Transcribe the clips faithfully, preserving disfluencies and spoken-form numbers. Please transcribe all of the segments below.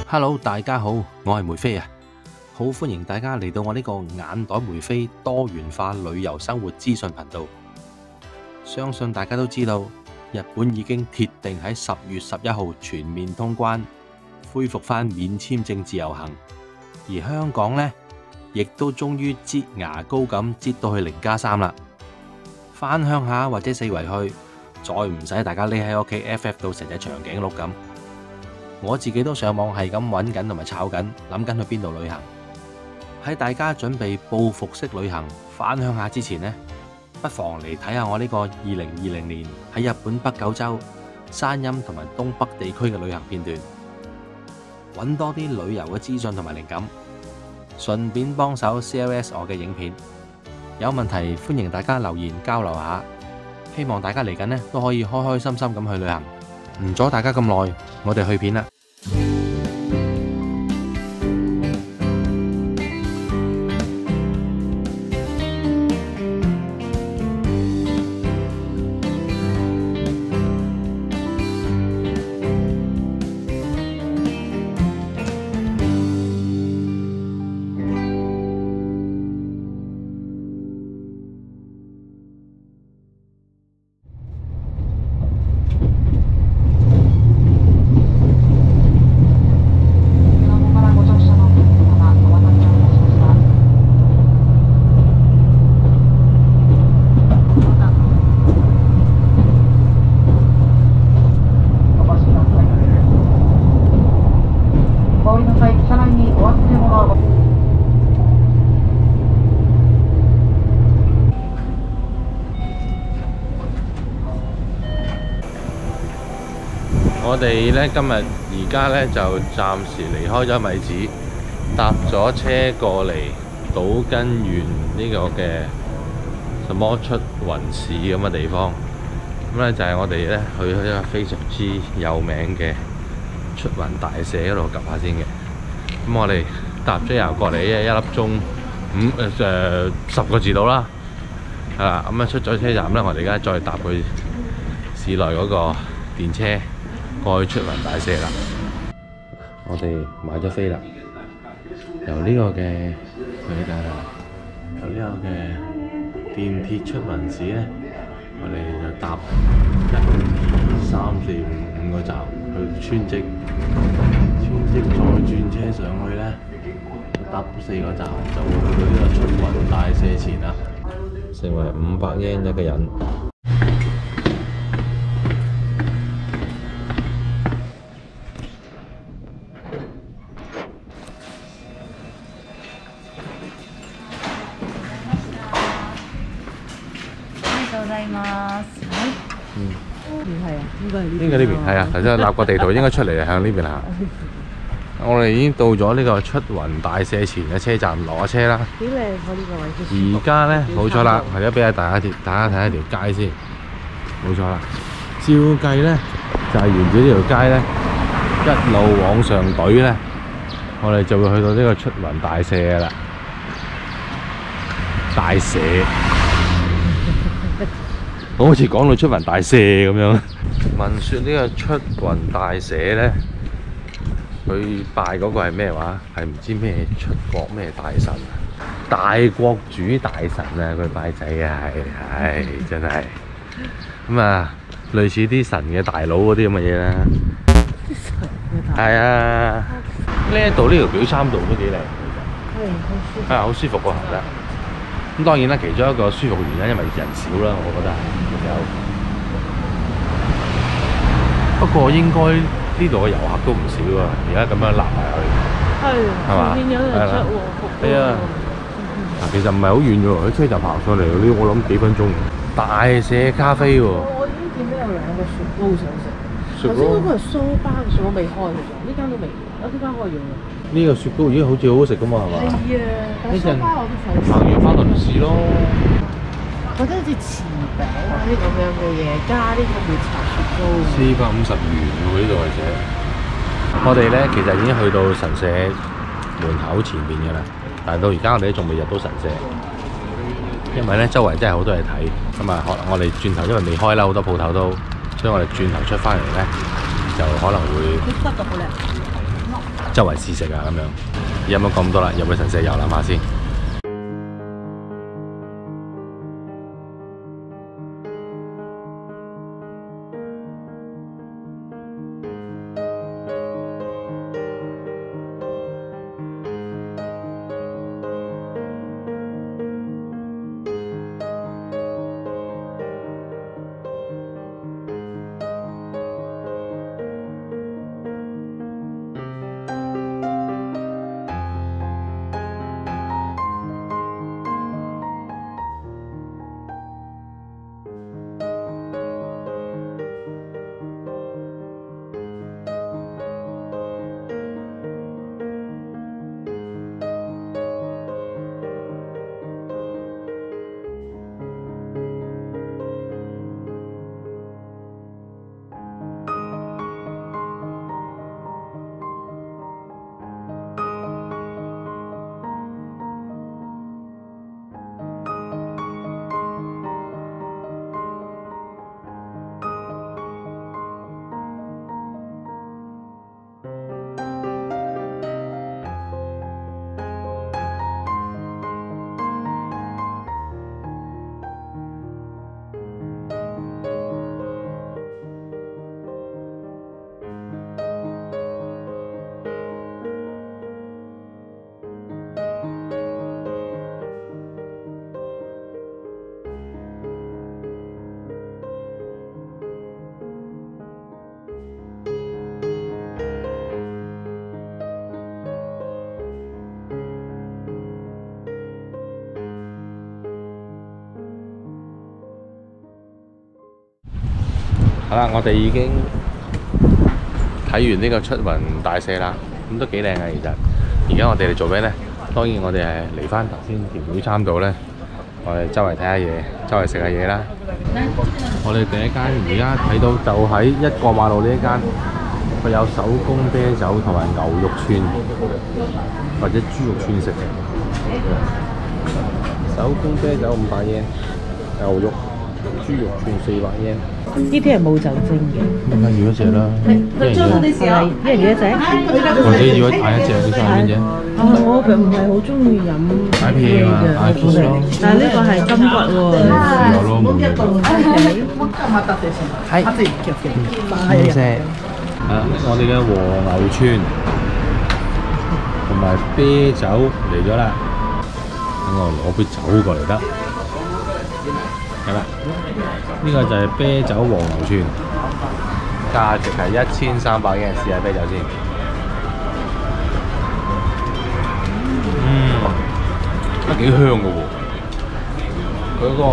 Hello， 大家好，我係梅飛啊，好歡迎大家嚟到我呢個眼袋梅飛多元化旅遊生活資訊頻道。相信大家都知道，日本已經鐵定喺十月十一號全面通關，恢復返免簽證自由行，而香港呢，亦都終於擠牙膏咁擠到去零加三啦。返鄉下或者四圍去，再唔使大家匿喺屋企 F F 到成隻長頸鹿咁。我自己都上網係咁揾緊同埋炒緊，諗緊去邊度旅行。喺大家準備報復式旅行返鄉下之前呢，不妨嚟睇下我呢個二零二零年喺日本北九州、山陰同埋東北地區嘅旅行片段，揾多啲旅遊嘅資訊同埋靈感，順便幫手 C L S 我嘅影片。有問題歡迎大家留言交流下，希望大家嚟緊呢都可以開開心心咁去旅行。唔阻大家咁耐，我哋去片啦。我哋咧今日而家咧就暫時離開咗米子，搭咗車過嚟島根縣呢個嘅什麼出雲市咁嘅地方。咁咧就係我哋咧去一個非常之有名嘅出雲大社嗰度 𥄫 下先嘅。咁我哋搭咗遊過嚟一一粒鐘五誒誒十個字到啦，係啦。咁啊出咗車站咧，我哋而家再搭去市內嗰個電車。過去出雲大社啦，我哋買咗飛啦，由呢個嘅佢哋由呢個嘅電鐵出雲市咧，我哋就搭一二三四五五個站去川積，川積再轉車上去咧，搭四個站就會去到呢個出雲大社前啦，成為五百日圓一個人。 嗯，係啊，應該係呢邊。 應該呢邊係啊，頭先立個地圖應該出嚟向呢邊行。我哋已經到咗呢個出雲大社前嘅車站，落咗車啦。 幾靚喎呢個位。 而家咧冇錯啦，而家俾下大家條大家睇下條街先，冇錯啦。照計咧就係、是、沿住呢條街咧一路往上懟咧，我哋就會去到呢個出雲大社㗎啦。大社。我好似講到出雲大社咁樣。聞說呢個出雲大社咧，佢拜嗰個係咩話？係唔知咩出國咩大神啊？大國主大神啊！佢拜仔啊，係係真係咁啊，類似啲神嘅大佬嗰啲咁嘅嘢啦。係啊，呢一度呢條表參道都幾靚，其實係好舒服喎，行得。咁當然啦，其中一個舒服原因，因為人少啦，我覺得有。不過應該呢度嘅遊客都唔少喎，而家咁樣立埋去，係係嘛？係啦，係啊。嗱，其實唔係好遠嘅喎，啲車就爬上嚟，呢我諗幾分鐘。大社咖啡喎。 我已經見到有兩個雪糕想食。頭先嗰個係蘇巴嘅雪糕未開嘅啫，呢間都未，啊呢間開咗啦。呢個雪糕已經好似好好食噶嘛，係嘛？ 係啊，但係蘇巴我都想食。 行完翻輪市咯。 或者好似柿餅啊啲咁樣嘅嘢，加呢個抹茶雪糕。 四百五十元喎，呢度係寫。我哋咧其實已經去到神社門口前邊嘅啦，但係到而家我哋都仲未入到神社。因為咧周圍真係好多嘢睇，咁啊可能我哋轉頭因為未開啦，好多鋪頭都，所以我哋轉頭出翻嚟咧就可能會。佢骨度好靚。 周圍試食啊咁樣。飲咗咁多啦，入去神社遊覽下先。好啦，我哋已經睇完呢個出雲大社啦，咁都幾靚啊！其實，而家我哋嚟做咩呢？當然我哋係嚟翻頭先條表參道呢，我哋周圍睇下嘢，周圍食下嘢啦。我哋第一間而家睇到就喺一個馬路呢一間，佢有手工啤酒同埋牛肉串或者豬肉串食嘅。手工啤酒五百yen，牛肉豬肉串四百yen。 呢啲係冇酒精嘅。 咁梗要一隻啦，一人要， 一人要一隻， 或者要嗌一隻你想邊隻？ 哦，我佢唔係好中意飲 I P A 啊嘛 ，I P A 咯。 但係呢個係金骨喎。 試下咯，冇嘢。係。多謝。啊，我哋嘅和牛串同埋啤酒嚟咗啦，等我攞杯酒過嚟得。係啦，呢個就係啤酒和牛串，價值係一千三百yen，試下啤酒先。嗯，都幾香嘅喎，佢嗰個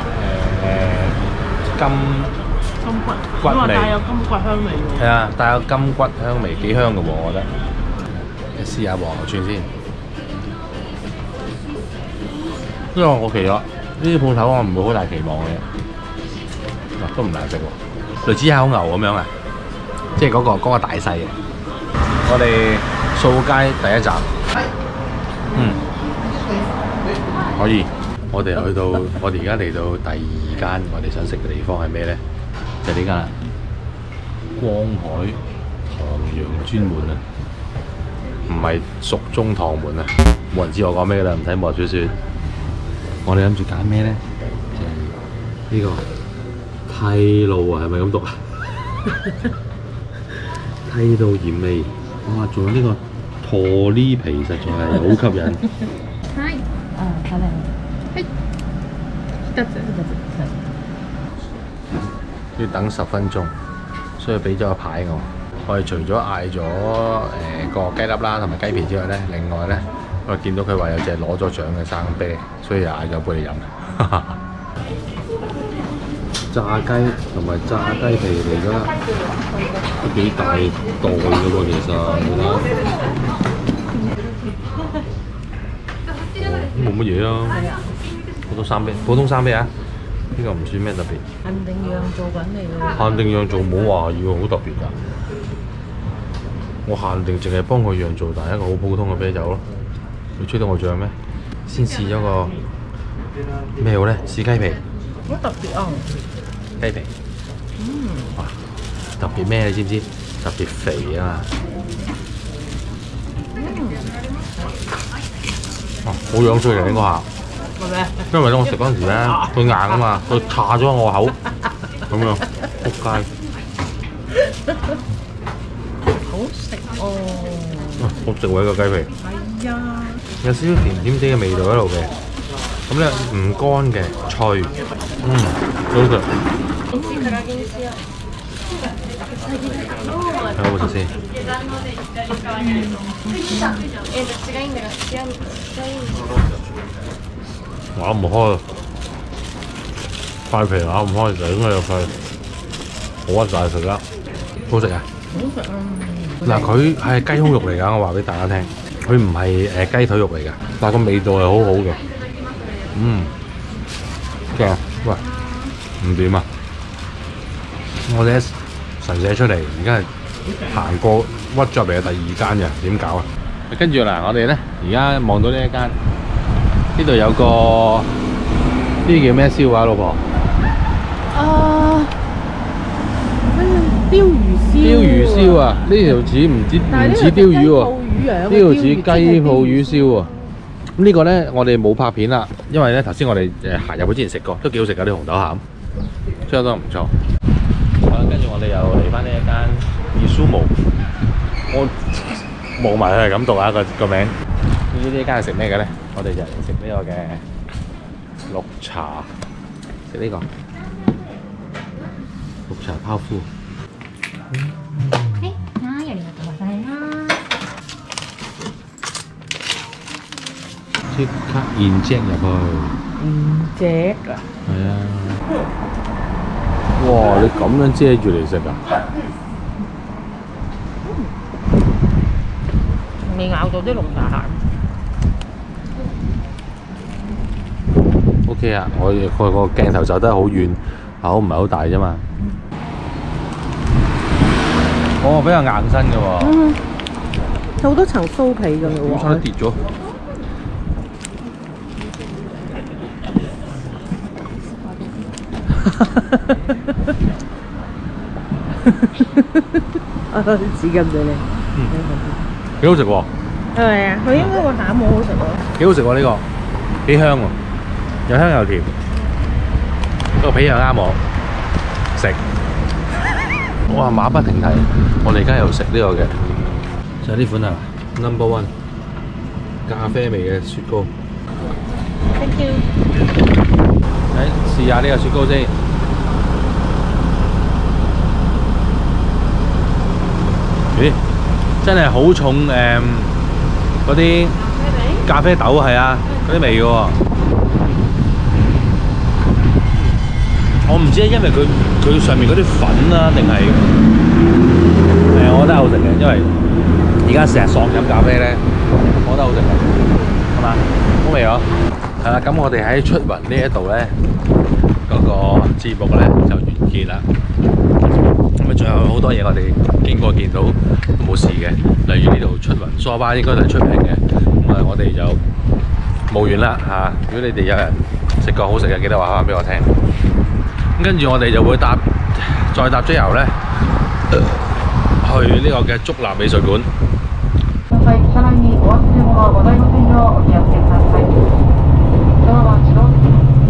誒金金骨骨味， 帶有金骨香味喎。 係啊，帶有金骨香味，幾香嘅喎，我覺得。你試下和牛串先，因為我其實呢啲鋪頭我唔會好大期望嘅，嗱都唔難食喎，類似烤牛咁樣啊，即係嗰個嗰個大細嘅。我哋掃街第一站，嗯，可以。我哋去到，我哋而家嚟到第二間我哋想食嘅地方係咩咧？就係呢間啦，光海唐揚專門啊，唔係蜀中堂門啊，冇人知我講咩㗎啦，唔睇武俠小説。我哋諗住揀咩咧？就係呢個梯路啊，係咪咁讀啊？梯度鹽味，哇！仲有呢個陀呢皮，實在係好吸引。 係，啊，睇嚟。係，得啫，得啫。 要等十分鐘，所以俾咗個牌我。我哋除咗嗌咗誒個雞粒啦，同埋雞皮之外咧，另外咧。我見到佢話有隻攞咗獎嘅生啤，所以又嗌咗杯嚟飲。炸雞同埋炸雞皮嚟咗啦，都幾大袋嘅喎，其實你睇，冇乜嘢啊，普通生啤，普通生啤啊，呢個唔算咩特別。限定樣做緊嚟㗎。限定樣做冇話要好特別㗎，我限定淨係幫佢樣做，但係一個好普通嘅啤酒咯。會吹到我脹咩？先試咗個咩好咧？試雞皮。好特別啊！雞皮。嗯。哇！特別咩？你知唔知？特別肥啊嘛！ 好樣衰嘅應該下，因為咧我食嗰陣時咧，佢硬啊嘛，佢卡咗我口，咁樣仆街。 好食哦！ 好食喎呢個雞皮。 係啊， 有少少甜甜啲嘅味道喺度嘅，咁咧唔乾嘅，脆，嗯，好食。睇下好食先。咬唔開，塊皮咬唔開，就應該有塊好核大食啦。好食啊！ 好食啊！ 嗱，佢係雞胸肉嚟㗎，我話俾大家聽，佢唔係誒雞腿肉嚟㗎，但係個味道係好好嘅。嗯，正，喂，唔掂啊！我哋神社出嚟，而家係行過屈咗入嚟嘅第二間嘅，點搞啊？跟住嗱，我哋咧而家望到呢一間，呢度有個呢啲叫咩燒啊，老婆？ 啊，鯛魚燒。 鯛魚燒啊！呢條似唔知唔似鯛魚喎，呢條似雞泡魚燒喎。咁呢個咧，我哋冇拍片啦，因為咧頭先我哋誒行入去之前食過，都幾好食㗎啲紅豆餡，相當唔錯。好啦，跟住我哋又嚟翻呢一間 Isumo， 我望埋佢係咁讀啊個個名。呢呢間係食咩嘅咧？我哋就嚟食呢個嘅綠茶，食呢個綠茶泡芙。 はい、はい、ありがとうございます。 即刻現隻入去。 現隻啊！ 係啊！哇！你咁樣遮住嚟食啊？ 未咬到啲綠茶餡。 O K 啊，我佢個鏡頭走得好遠，口唔係好大啫嘛。哦，比較硬身嘅喎。 嗯，有好多層酥皮㗎喎。 差啲跌咗。 啊！啲紙巾俾你。 嗯，幾好食喎。 係咪啊？佢應該個餡好好食喎。 幾好食喎呢個，幾香喎，又香又甜。個皮又啱我食。哇！馬不停蹄，我哋而家又食呢個嘅，就係呢款啊 ，Number One 咖啡味嘅雪糕。 Thank you。 嚟試下呢個雪糕先。咦，真係好重誒嗰啲咖啡豆係啊，嗰啲味嘅喎。我唔知係因為佢佢上面嗰啲粉啦，定係誒，我覺得好食嘅，因為而家成日喪飲咖啡咧，我覺得好食嘅，係嘛？好味嗬！係啦，咁我哋喺出雲呢一度咧，嗰個節目咧就完結啦。咁啊，仲有好多嘢我哋經過見到都冇事嘅，例如呢度出雲梳巴應該都係出名嘅。咁啊，我哋就冇完啦嚇。如果你哋有人食過好食嘅，記得話翻俾我聽。跟住我哋就會搭再搭車遊咧，去呢個嘅竹立美術館。 はい、車内にお忘れ物はございませんようお気をつけください。ドアは自動的に。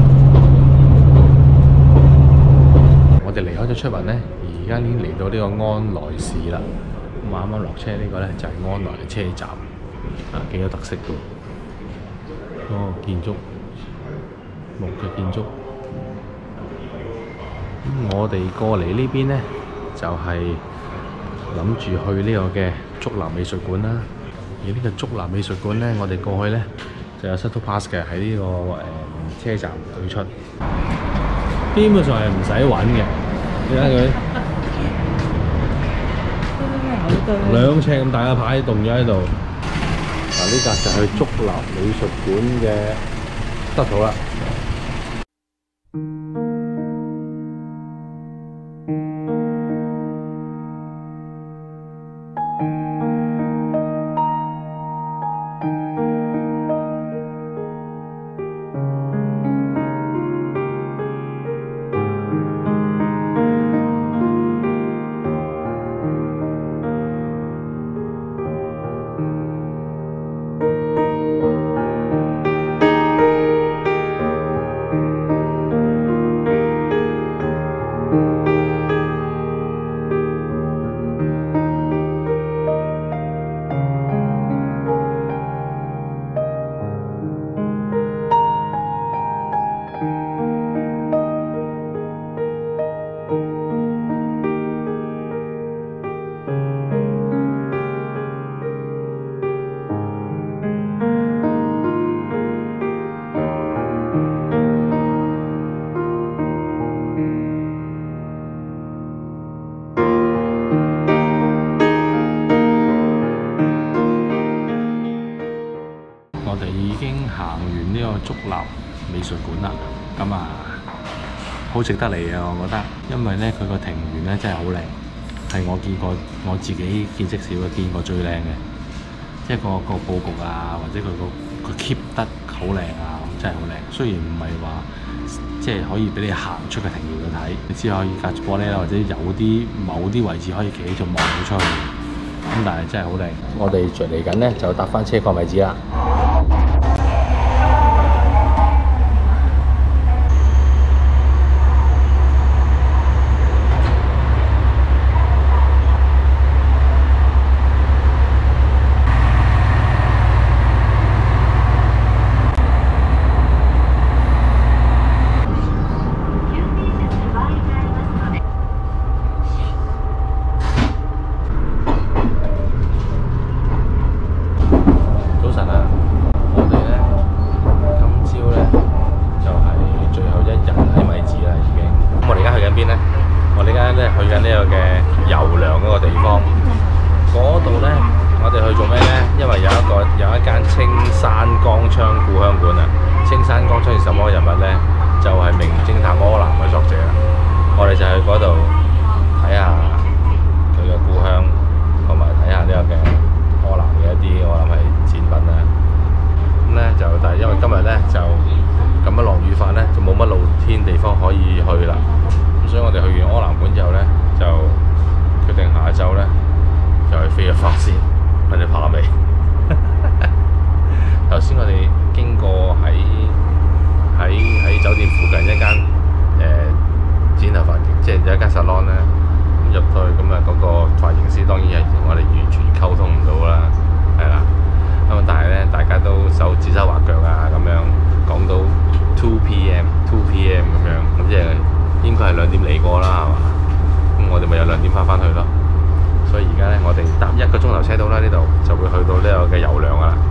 我哋離開咗出雲咧，而家已經嚟到呢個安來市啦。咁啱啱落車呢個咧就係安來車站，啊幾有特色嘅喎。嗰個建築木嘅建築。咁我哋過嚟呢邊咧，就係諗住去呢個嘅竹立美術館啦。而呢個竹立美術館咧，我哋過去咧就有 shuttle pass 嘅喺呢個誒車站對出，基本上係唔使揾嘅。你睇佢兩尺咁大嘅牌棟咗喺度。嗱，呢格就係竹立美術館嘅得土啦。 美術館啦。咁啊，好值得嚟嘅，我覺得，因為咧佢個庭園咧真係好靚，係我見過我自己見識少嘅見過最靚嘅，即係個個佈局啊，或者佢個佢 keep 得好靚啊，真係好靚。雖然唔係話即係可以俾你行出個庭園去睇，你只可以隔住玻璃啦，或者有啲某啲位置可以企喺度望到出去。咁但係真係好靚。我哋嚟緊咧就搭翻車過米子啦。我哋就去嗰度睇下佢嘅故鄉，同埋睇下呢個嘅柯南嘅一啲我諗係展品啊。咁咧就但係因為今日咧就咁樣落雨法咧，就冇乜露天地方可以去啦。咁所以我哋去完柯南館之後咧，就決定下晝咧就去飛咗髮先，我哋怕未？頭先我哋經過喺喺喺酒店附近一間誒、呃、剪頭髮，即係有一間 salon 咧。咁入到去咁啊，嗰個髮型師當然係同我哋完全溝通唔到啦，係啦。咁但係咧，大家都手指手畫腳啊，咁樣講到 two p m two p m 咁樣，咁即係應該係兩點嚟過啦，係嘛？咁我哋咪有兩點翻返去咯。所以而家咧，我哋搭一個鐘頭車到啦，呢度就會去到呢個嘅油量噶啦。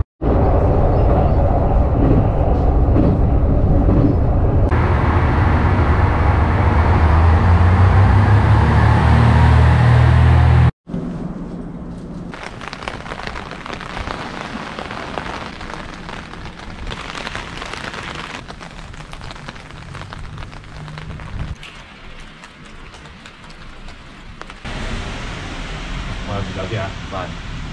我有住酒店啊，拜。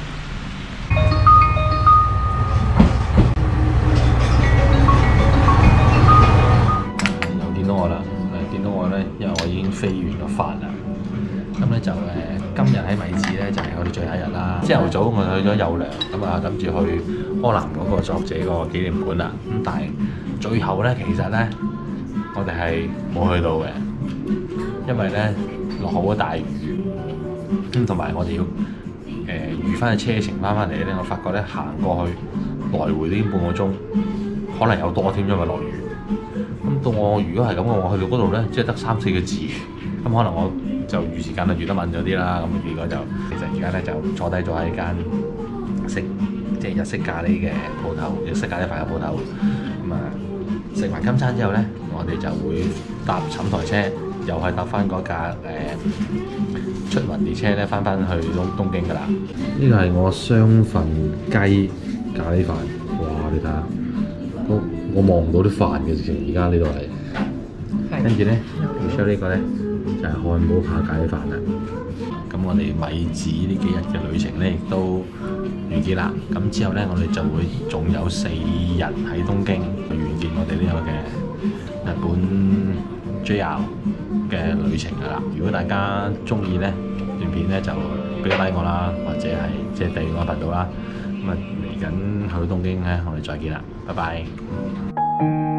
又見到我啦，誒見到我咧，因為我已經飛完咗髮啦。咁咧就誒今日喺米子咧就係、是、我哋最後一日啦。朝頭早我去咗有良，咁啊跟住去柯南嗰個作者個紀念館啦。咁但係最後咧，其實咧我哋係冇去到嘅，因為咧落好大雨。咁同埋我哋要誒預翻嘅車程翻翻嚟咧，我發覺咧行過去來回都已經半個鐘，可能有多添，因為落雨。咁到我如果係咁嘅，我去到嗰度咧，即係得三四個字，咁可能我就預時間就預得慢咗啲啦。咁結果就其實而家咧就坐低咗喺間食即係日式咖喱嘅鋪頭，日式咖喱飯嘅鋪頭。咁啊食完今餐之後咧，我哋就會搭寢台車。又係搭翻嗰架誒出雲列車咧，翻翻去東東京噶啦。呢個係我雙份雞咖喱飯，哇！你睇下，我我望唔到啲飯嘅，直情而家呢度係。跟住咧，然之後呢個咧就係漢堡扒咖喱飯啦。咁我哋米子呢幾日嘅旅程咧，亦都完結啦。咁之後咧，我哋就會仲有四日喺東京去完結我哋呢個嘅日本 J R 嘅旅程噶啦。如果大家中意咧段片咧，就俾個 like 我啦，或者係即係訂閱我頻道啦。咁啊嚟緊去東京咧，我哋再見啦，拜拜。